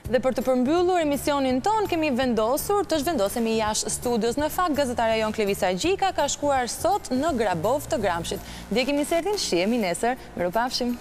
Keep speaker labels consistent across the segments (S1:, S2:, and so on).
S1: Dhe për të përmbyllur emisionin ton, kemi vendosur të zhvendosemi jashtë studios. Në fakt, gazetare jon Klevisa Gjika ka shkuar sot në Grabov të Gramshit. Ndjekim insertin, shihemi nesër. Mirupafshim.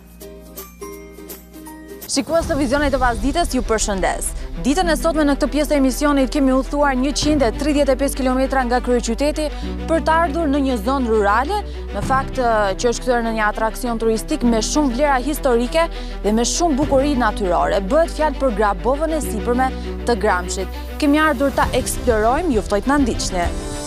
S1: Shikues të Vizionit të Pasdites, ju përshëndes. Ditën e sotme në këtë pjesë të emisionit kemi udhëtuar 135 km nga kryeqyteti për të ardhur në një zonë rurale, në fakt që është kthyer në një atraksion turistik me shumë vlera historike dhe me shumë bukuri natyrore. Bëhet fjalë për Grabovën e sipërme të Gramshit. Kemi ardhur ta eksplorojmë, ju ftoj të na ndiqni.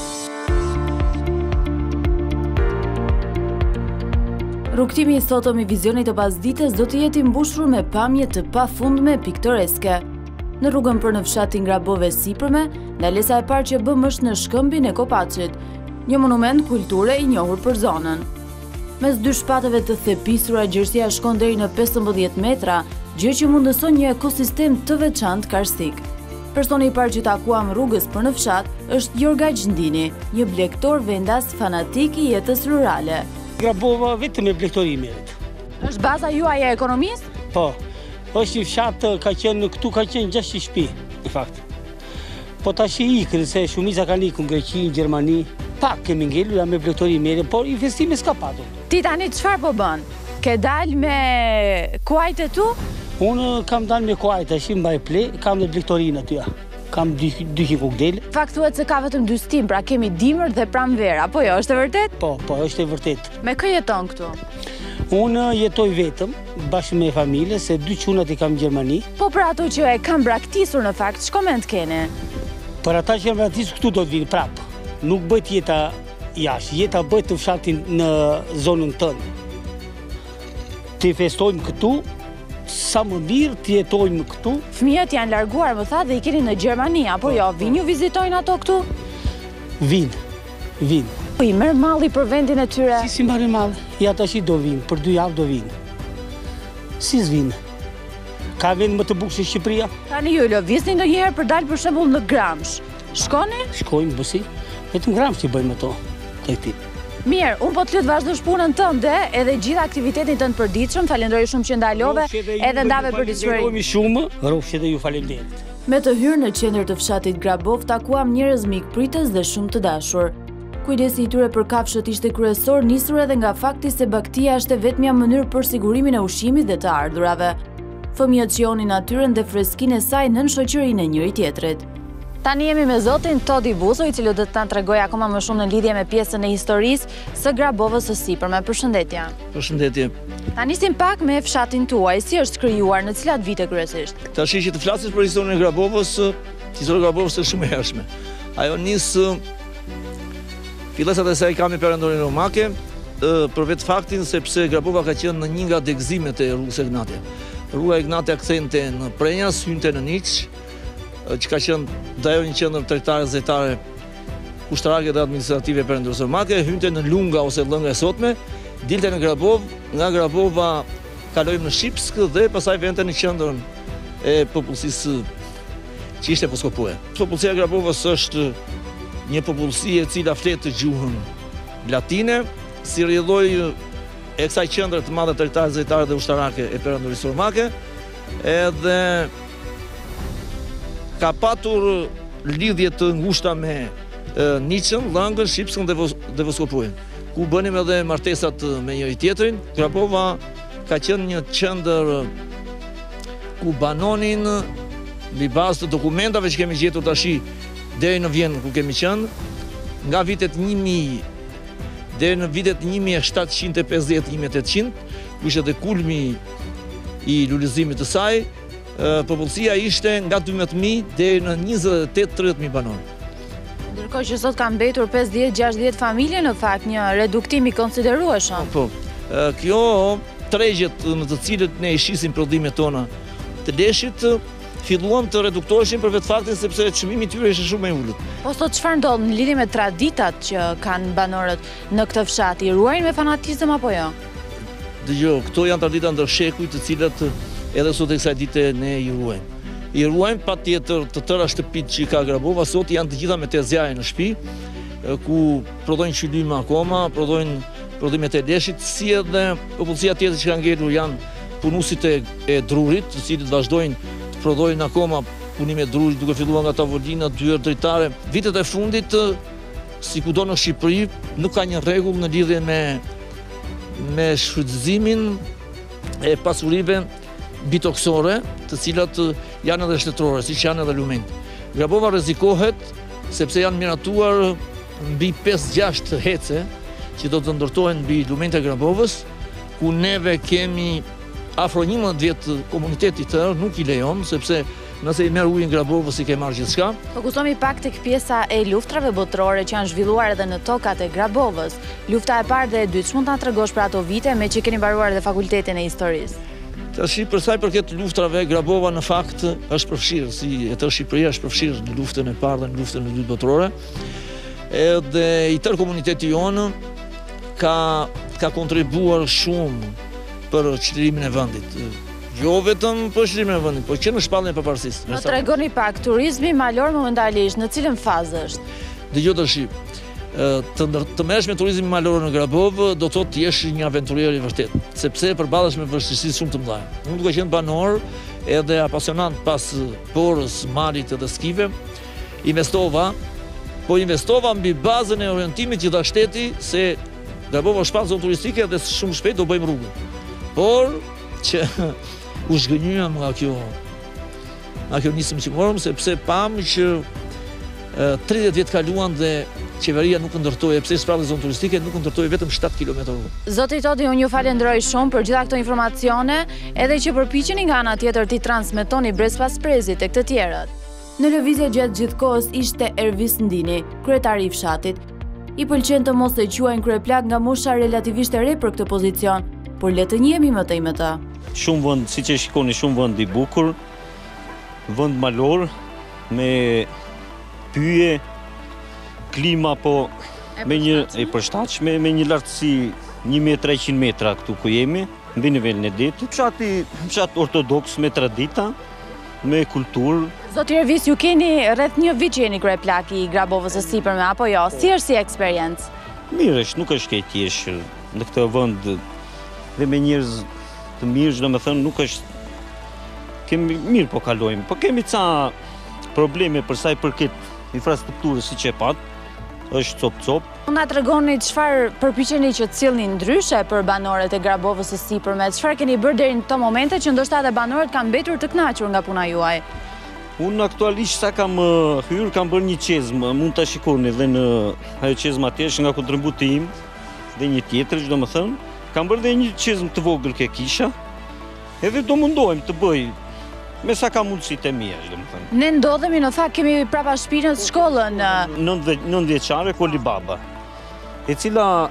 S1: Rrugtimi i sotëm i Vizionit të Pasdites do të jetë i mbushur me pamje të pafundme piktoreske. Në rrugën për në fshatin Grabove sipërme, ndalesa e parë që bëm është në shkëmbin e Kopacit, një monument kulture i njohur për zonën. Mes dy shpatëve të thepisura, gjerësia shkon deri në 15 metra, gjë që mundëson një ekosistem të veçantë karstik. Personi i parë që takuam rrugës për në fshat është Jorga Gjindini, një blegtor vendas fanatik i jetës rurale.
S2: Grabova vetëm me blegtori merret.
S1: Është baza juaj e ekonomisë?
S2: Po. Është një fshat këtu ka qenë 6 shtëpi, në fakt. Po tash i ikën se shumica kanë ikur në Greqi, në Gjermani. Pak kemi ngelur me blegtori merret, por investime s'ka patur.
S1: Ti tani çfarë po bën? Ke dalë me kuajt e tu?
S2: Unë kam dalë me kuajt, tash mbaj ple, kam në blegtorinë aty. Kam 2 kokdel.
S1: Fakt thuhet se ka vetëm 2 stim, pra kemi dimër dhe pranvera, po jo, është e vërtet?
S2: Po, është e vërtet.
S1: Me kë jeton këtu?
S2: Unë jetoj vetëm, bashkë me familje, se 2 çunat i kam në Gjermani.
S1: Po për ato që e kam braktisur në fakt, ç'koment keni?
S2: Për ata që janë braktisur këtu do të vinë prapë. Nuk bëhet jeta jashtë, jeta bëhet të fshatin në zonën tënë. Të festojmë këtu, sa më mirë të jetojmë këtu.
S1: Fëmijët janë larguar, më tha, dhe i keni në Gjermani, apo jo? Vinë ju vizitojnë ato këtu?
S2: Vinë.
S1: Po i merr malli për vendin e tyre?
S2: Si marrë malli? Ja tash do vinë, për 2 javë do vinë. Si s'vinë? Ka vend më të bukur se Shqipëria?
S1: Tani ju lëvizni ndonjëherë për dalë për shembull në Gramsh. Shkoni?
S2: Shkojmë bësi. Vetëm Gramsh i bëjmë ato. Tekti.
S1: Mirë, unë po të lutë vazhdosh punën tënde edhe gjitha aktivitetin tënd përditshëm. Falenderoj shumë që ndalove edhe ndave për diçuri.
S2: Falenderoj shumë, rrofshi dhe ju faleminderit.
S1: Me të hyrë në qendër të fshatit Grabov takuam njerëz mikpritës dhe shumë të dashur. Kujdesi i tyre për kafshët ishte kryesor, nisur edhe nga fakti se baktia është e vetmja mënyrë për sigurimin e ushqimit dhe të ardhurave. Fëmijët shijonin natyrën dhe freskinë e saj nën shoqërinë e njëri tjetrit. Tani jemi me zotin Todi Buzo, i cili do të na tregojë akoma më shumë në lidhje me pjesën e historisë së Grabovës së sipërme. Përshëndetje.
S3: Përshëndetje.
S1: Ta nisim pak me fshatin tuaj, si është krijuar, në cilat vite kryesisht?
S3: Tash që të flasis për historinë e Grabovës, historia e Grabovës është shumë e hershme. Ajo nis fillesat e saj kam i perandorin romake, për vetë faktin sepse Grabova ka qenë në një nga degëzimet e rrugës Ignatia. Rruga Ignatia kthente në Prenjas, hynte në Niç, që ka qenë dajo një qendër tregtare zyrtare, ushtarake dhe administrative perandorës romake, hynte në Lunga ose Llënga e sotme, dilte në Grabov, nga Grabova kalojmë në Shipsk dhe pastaj vente në qendrën e popullsisë që ishte Poskopuje. Popullsia e Grabovës është një popullsi e cila flet të gjuhën latine, si rrjedhoi e kësaj qendre të madhe tregtare zyrtare dhe ushtarake e perandorisë romake, edhe ka patur lidhje të ngushta me Niçën, Llëngën, Shipskën dhe Voskopujën, ku bënim edhe martesat me njëri tjetrin. Grabova ka qenë një qendër ku banonin mbi bazë të dokumentave që kemi gjetur tash deri në Vjenë ku kemi qenë, nga vitet 1000 deri në vitet 1750-1800, ku ishte dhe kulmi i lulëzimit të saj. Popullsia ishte nga 12.000 deri në 28-30.000 banorë.
S1: Ndërkohë që sot ka mbetur 50-60 familje, në fakt një reduktim i konsiderueshëm.
S3: Po. Kjo tregjet në të cilët ne i shisim prodhimet tona të leshit filluan të reduktoheshin për vetë faktin sepse çmimi i tyre ishte shumë i ulët.
S1: Po sot çfarë ndodh në lidhje me traditat që kanë banorët në këtë fshat? I ruajnë me fanatizëm apo jo?
S3: Dgjoj, këto janë tradita ndër shekuj të cilat edhe sot e kësaj dite ne i ruajmë. I ruajmë patjetër të tëra shtëpitë që ka Grabova sot janë të gjitha me tezjaje në shtëpi, ku prodhojnë qylyma akoma, prodhojnë prodhimet e leshit, si edhe popullsia tjetër që kanë ngelur janë punuesit e drurit, të cilët vazhdojnë të prodhojnë akoma punime druj, duke filluar nga tavolina, dyer dritare. Vitet e fundit, si kudo në Shqipëri, nuk ka një rregull në lidhje me shfrytëzimin e pasurive bitoksore, të cilat janë edhe shtetërore, siç janë edhe lumejt. Grabova rrezikohet sepse janë miratuar mbi 5-6 hece që do të ndërtohen mbi lumejt e Grabovës, ku neve kemi afro 11 vjet komuniteti tërë nuk i lejon, sepse nëse i merr ujin Grabovës i ke marrë gjithçka.
S1: Fokusohemi pak tek pjesa e luftrave botërore që janë zhvilluar edhe në tokat e Grabovës. Lufta e parë dhe e dytë, mund ta tregosh për ato vite me që keni mbaruar edhe fakultetin e historisë?
S3: Tash për sa i përket luftrave, Grabova në fakt është përfshirë, si e tërë Shqipëria është përfshirë në luftën e parë dhe në luftën e dytë botërore. Edhe i tërë komuniteti jonë ka kontribuar shumë për qëllirimin e vendit. Jo vetëm për qëllirimin e vendit, por që në shpalljen e pavarësisë.
S1: Më tregoni pak, turizmi malor momentalisht në cilën fazë është?
S3: Dëgjoj tash. Të merresh me turizmin malor në Grabovë do të thotë të jesh një aventurier i vërtet, sepse përballesh me vështirësi shumë të mëdha. Unë duke qenë banor edhe apasionant pas porës, malit edhe skive, investova mbi bazën e orientimit që dha shteti se Grabova është zonë turistike dhe shumë shpejt do bëjmë rrugën. Por që u zhgënjyam nga kjo nisëm që morëm, sepse pam që 30 vjet kaluan dhe qeveria nuk ndërtoi, pse shpallë zonë turistike nuk ndërtoi vetëm 7 km rrugë.
S1: Zoti Todi, unë ju falenderoj shumë për gjitha këto informacione, edhe që përpiqeni nga ana tjetër ti transmetoni brezpasprezit tek të tjerët. Në lëvizje gjatë gjithkohës ishte Ervis Ndini, kryetari i fshatit. I pëlqen të mos e quajnë kryeplak nga mosha relativisht e re për këtë pozicion, por le të njihemi më tej me ta.
S4: Shumë vend, siç e shikoni, shumë vend i bukur, vend malor me pyje, klima po me një e përshtatshme, me një lartësi 1300 metra këtu ku jemi, mbi nivelin e detit. Fshat ortodoks me tradita, me kulturë.
S1: Zoti Ervis, ju keni rreth një vit që jeni kryeplak i Grabovës së Sipërme, apo jo? Si është si eksperiencë?
S4: Mirë është, nuk është keq jesh në këtë vend dhe me njerëz të mirë, domethënë nuk është kemi mirë po kalojmë, po kemi ca probleme për sa i përket infrastrukturës siç e pat, është cop-cop.
S1: Mund na tregoni çfarë përpiqeni që të sillni ndryshe për banorët e Grabovës së Sipërme? Çfarë keni bërë deri në këto momente që ndoshta edhe banorët kanë mbetur të kënaqur nga puna juaj?
S4: Unë aktualisht sa kam hyrë, kam bërë një qezmë, mund ta shikoni dhe në ajo qezmë atje është nga kontributi im dhe një tjetër, domethënë, kam bërë dhe një qezmë të vogël ke kisha, edhe do mundohem të bëj me sa ka mundësitë e mia, domethënë.
S1: Ne ndodhemi në fakt kemi prapa shpinës shkollën
S4: 9 vjeçare Koli Baba, e cila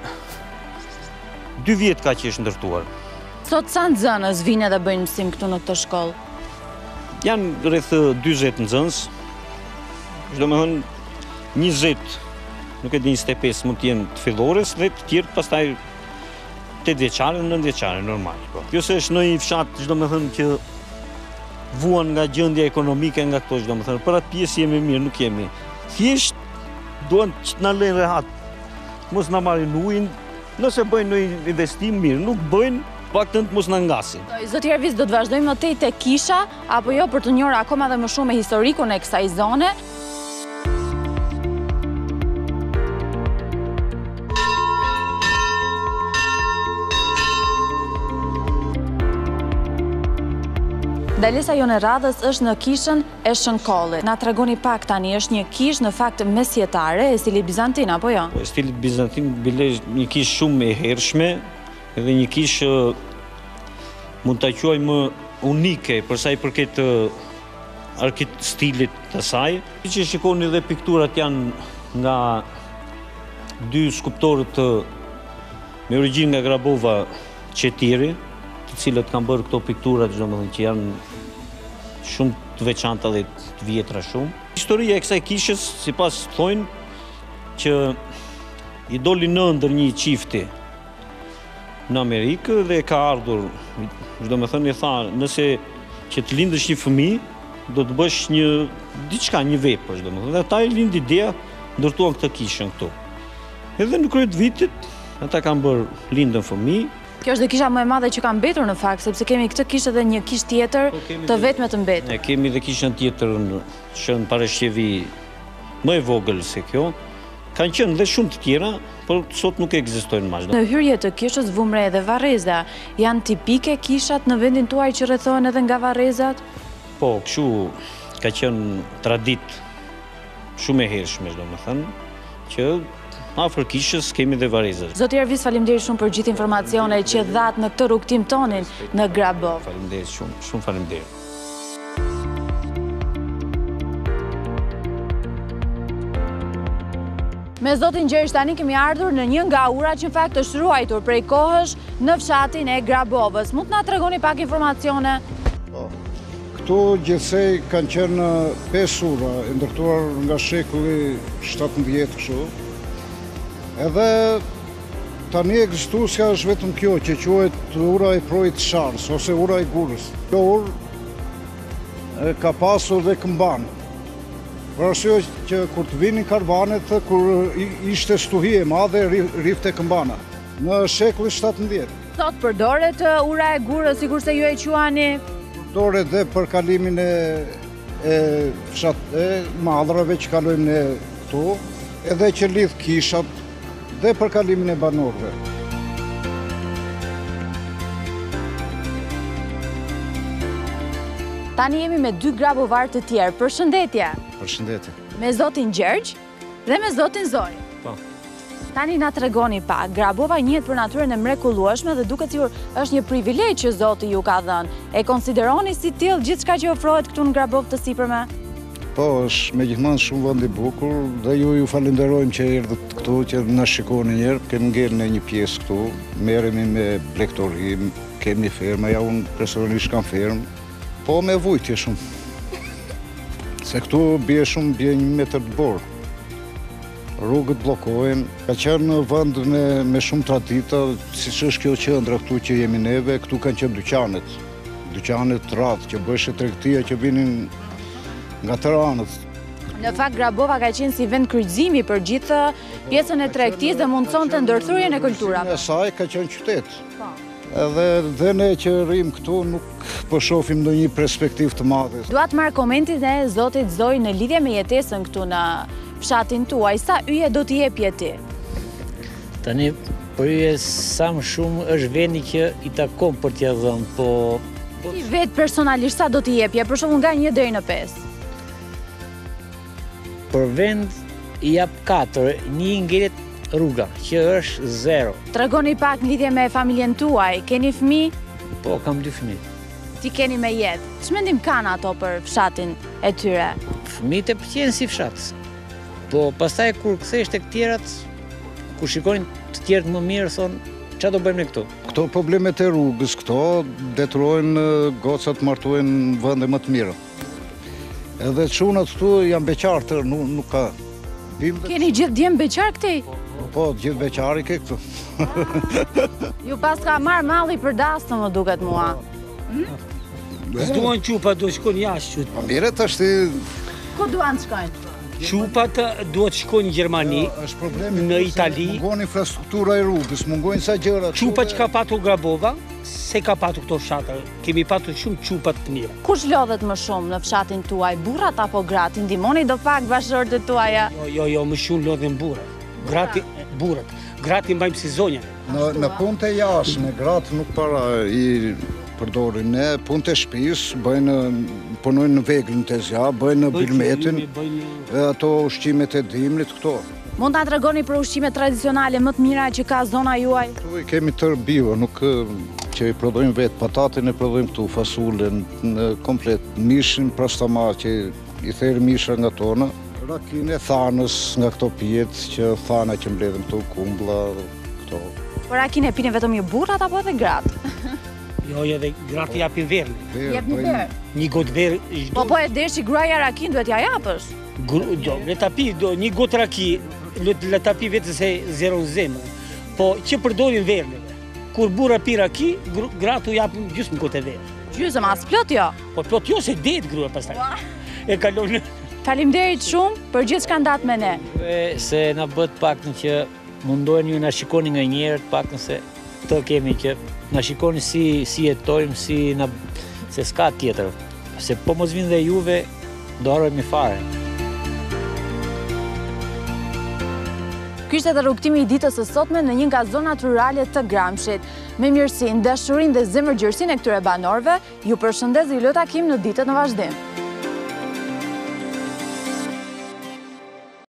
S4: 2 vjet ka që është ndërtuar.
S1: Sot sa nxënës vinë dhe bëjnë mësim këtu në këtë shkollë?
S4: Janë rreth 40 nxënës, domethënë 20, nuk e di 25 mund të jenë të fillores dhe të tjerë pastaj 8 vjeçare, 9 vjeçare normal. Kjo se është në një fshat, domethënë që vuan nga gjendja ekonomike nga këto, domethënë për atë pjesë jemi mirë, nuk jemi. Thjesht duan që na lënë rehat, mos na marrin ujin, nëse bëjnë një investim mirë, nuk bëjnë paktën të mos na ngasin.
S1: Zoti Ervis, do të vazhdojmë më tej tek kisha apo jo për të njohur akoma dhe më shumë historikun e kësaj zone? Ndalesa jonë e radhës është në kishën e Shënkollit. Na tregoni pak tani, është një kishë në fakt mesjetare e stilit bizantin apo jo?
S4: Stili bizantin bile një kishë shumë e hershme, edhe një kishë mund ta quajmë unike për sa i përket stilit të saj. Siç e shikoni dhe pikturat janë nga 2 skulptorët me origjinë nga Grabova Qetiri, të cilët kanë bërë këto piktura, domethënë që janë shumë të veçanta dhe të vjetra shumë. Historia e kësaj kishës, sipas thonë, që i doli në ndër një çifti në Amerikë dhe ka ardhur, domethënë i tha, nëse që të lindësh një fëmijë, do të bësh një vepër, domethënë. Dhe ata i lindi ideja, ndërtuan këtë kishën këtu. Edhe në krye të vitit, ata kanë bërë lindën fëmijë,
S1: Kjo është dhe kisha më e madhe që ka mbetur në fakt, sepse kemi këtë kishë dhe një kishë tjetër të vetme të mbetur.
S4: Ne kemi dhe kishën tjetër që në parashqevi më e vogël se kjo. Kanë qenë dhe shumë të tjera, por sot nuk ekzistojnë më.
S1: Në hyrje të kishës Vumre dhe Varreza, janë tipike kishat në vendin tuaj që rrethohen edhe nga varrezat?
S4: Po, kështu ka qenë tradit shumë e hershme, domethënë, që afër kishës kemi dhe varrezat.
S1: Zoti Ervis, faleminderit shumë për gjithë informacionet që dhat në këtë rrugtim tonin në Grabov.
S4: Faleminderit shumë, shumë faleminderit.
S1: Me zotin Gjergj tani kemi ardhur në një nga urat që në fakt është ruajtur prej kohësh në fshatin e Grabovës. Mund të na tregoni pak informacione?
S5: Këtu gjithsej kanë qenë 5 ura, e ndërtuar nga shekulli 17 kështu. Edhe tani ekzistusja është vetëm kjo që quhet ura e projit Sharës ose ura e Gurës. Kjo urë ka pasur dhe këmban. Për arsye që kur të vinin karvanet, kur ishte stuhi e madhe, rifte këmbana. Në shekullin 17.
S1: Sot përdoret ura e Gurës, sikur se ju e quani?
S5: Përdoret dhe për kalimin e madrave që kalojmë ne këtu, edhe që lidh kishat dhe për kalimin e banorëve.
S1: Tani jemi me 2 grabovar të tjerë. Përshëndetje.
S5: Përshëndetje.
S1: Me zotin Gjergj dhe me zotin Zoj.
S4: Po.
S1: Tani na tregoni pak. Grabova njihet për natyrën e mrekullueshme dhe duket sikur është një privilegj që Zoti ju ka dhënë. E konsideroni si tillë gjithçka që ofrohet këtu në Grabov të sipërme?
S5: Po, është megjithmonë shumë vend i bukur dhe ju falenderojmë që erdhët këtu, që na shikoni një herë. Kemi ngel në një pjesë këtu, merremi me blegtori, kemi ferma, ja unë personalisht kam fermë, po me vujtje shumë. Se këtu bie 1 metër të borë. Rrugët bllokohen, ka qenë vend me shumë tradita, siç është kjo qendra këtu që jemi neve, këtu kanë qenë dyqanet rradh që bëheshin tregtia që vinin nga Tiranës.
S1: Në fakt Grabova ka qenë si vend kryqëzimi për gjithë pjesën e tregtisë dhe mundësonte ndërthurjen e kulturave.
S5: E saj ka qenë qytet. Edhe ne që rrim këtu nuk po shohim ndonjë perspektivë të madhe.
S1: Dua të marr komentin e zotit Zoj në lidhje me jetesën këtu në fshatin tuaj. Sa yje do t'i jepje ti?
S6: Tani për yje sa më shumë është vendi që i takon për t'ia dhënë, po
S1: ti vetë personalisht sa do t'i jepje, për shembull nga 1 deri në 5?
S6: Për vend i jap 4, 1 ngelet rruga, që është 0.
S1: Tregoni pak në lidhje me familjen tuaj, keni fëmijë?
S6: Po, kam 2 fëmijë.
S1: Ti keni me jetë. Ç'mendim kanë ato për fshatin e tyre?
S6: Fëmijët e pëlqejnë si fshat. Po, pastaj kur kthehesh tek tjerat, kur shikojnë të tjerët më mirë, thonë, ç'a do bëjmë ne këtu?
S5: Këto problemet e rrugës, këto detrojnë gocat martohen në vende më të mira. Edhe çunat këtu janë beqartë, nuk ka.
S1: Keni gjithë djemë beqar këtej?
S5: Po, gjithë beqari ke këtu.
S1: Ju pas ka marrë malli për dastë, më duket mua.
S2: S'duan qupa, do shkojnë jashtë.
S5: Mire të është...
S1: Ku duan të shkojnë?
S2: Qupat duhet shkojnë në Gjermani, në Itali.
S5: Mungon infrastruktura e rrugës, mungojnë sa gjëra.
S2: Qupa që ka patur Grabova, se ka patur këto fshatër. Kemi patur shumë qupat të mira.
S1: Kush lodhet më shumë në fshatin tuaj, burrat apo gratë? Ndihmoni do pak bashkëshortët e tuaja?
S2: Jo, më shumë lodhen burrat. Burrat. Gratë mbajmë si zonja.
S5: Në punët e jashtme, gratë nuk para i përdorin. Ne punët e shtëpisë punojnë në veglën të zja, bëjnë në bilmetin, ato ushqimet e dimrit, këto.
S1: Mund ta tregoni për ushqimet tradicionale më të mira që ka zona juaj?
S5: Këtu i kemi tërë bio, nuk që i prodhojmë vetë, patatin e prodhojmë këtu, fasulen, komplet, mishin, prastama që i therë misha nga tona, rakin e thanës nga këto pjetë që thana që mbledhëm këtu, kumbla, këto.
S1: Por rakin e pini vetëm ju burrat apo edhe gratë?
S2: Jo, edhe gratë japin verën.
S1: Jepni verë?
S2: Një gotë verë.
S1: Po e deshi gruaja rakin duhet ja japësh?
S2: Jo, le ta pi, një gotë raki, le ta pi vetë se zeron zemë. Po që përdorin verën. Kur burra pi raki, gratë u japin gjysmë gotë verë.
S1: Gjysmë, as plot jo?
S2: Po plot jo se det grua pastaj. E kalon.
S1: Faleminderit shumë për gjithë çka ndat me ne.
S6: Se na bët paktën që mundohen ju na shikoni nga njerët, paktën se këtë kemi që na shikoni si jetojmë, se s'ka tjetër. Se po mos vinë dhe juve, do harrojmë fare.
S1: Ky ishte edhe rrugtimi i ditës së sotme në një nga zonat rurale të Gramshit. Me mirësinë, dashurinë dhe zemërgjërsinë e këtyre banorëve, ju përshëndes dhe ju lë takim në ditët në vazhdim.